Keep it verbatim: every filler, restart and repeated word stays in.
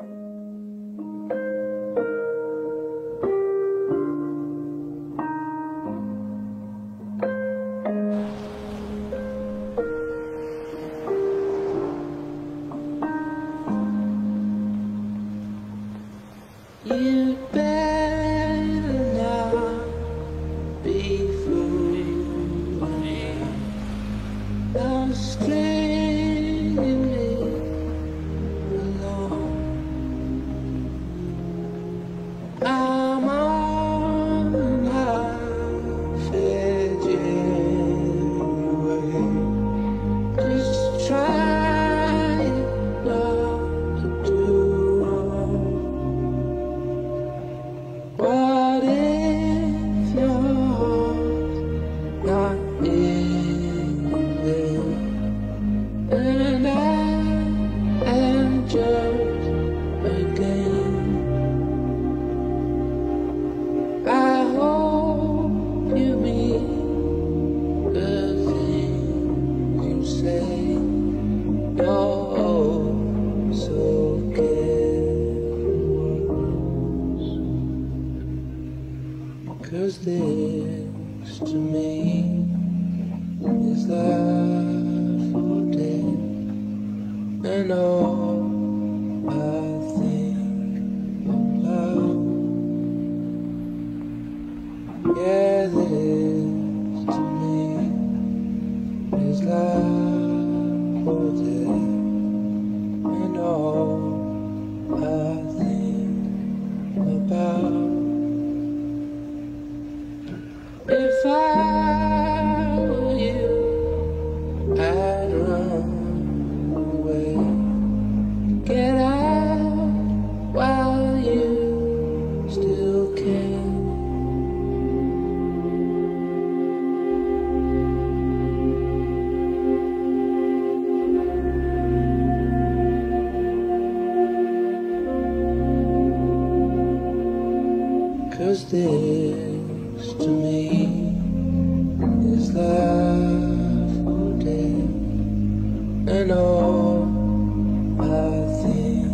You better not be fooling me. I'm stringing me along. I'm on half edge anyway. Just trying not to do wrong. What if your heart's not in there, and I am just a game? I hope you mean the things you say. You're so careless, 'cause this to me is life or death, and all I think about. Yeah, this to me is life or death, and all I think about. If I were you, I'd run away. Get out while you still can. 'Cause this to me is life or death, and all I think